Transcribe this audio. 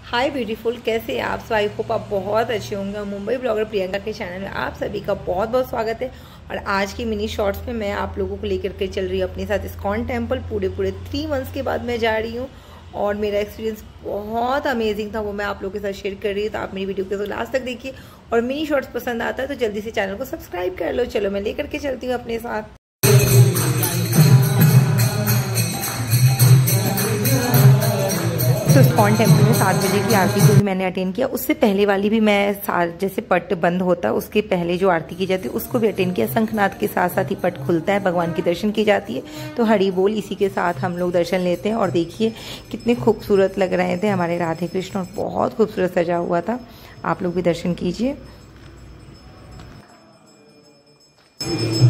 हाय beautiful, कैसे हैं आप? सो आई होप आप बहुत अच्छे होंगे। मुंबई ब्लॉगर प्रियंका के चैनल में आप सभी का बहुत बहुत स्वागत है। और आज की मिनी शॉर्ट्स में मैं आप लोगों को लेकर के चल रही हूँ अपने साथ इस्कॉन टेम्पल। पूरे 3 मंथ्स के बाद मैं जा रही हूँ और मेरा एक्सपीरियंस बहुत अमेजिंग था, वो मैं आप लोगों के साथ शेयर कर रही हूँ। तो आप मेरी वीडियो को लास्ट तक देखिए और मिनी शॉर्ट्स पसंद आता है तो जल्दी से चैनल को सब्सक्राइब कर लो। चलो मैं लेकर के चलती हूँ अपने साथ। तो इस्कॉन टेम्पल में 7 बजे की आरती को भी मैंने अटेंड किया। उससे पहले वाली भी मैं जैसे पट बंद होता है उसके पहले जो आरती की जाती है उसको भी अटेंड किया। शंखनाद के साथ साथ ही पट खुलता है, भगवान की दर्शन की जाती है। तो हरि बोल इसी के साथ हम लोग दर्शन लेते हैं। और देखिए कितने खूबसूरत लग रहे थे हमारे राधे कृष्ण और बहुत खूबसूरत सजा हुआ था। आप लोग भी दर्शन कीजिए।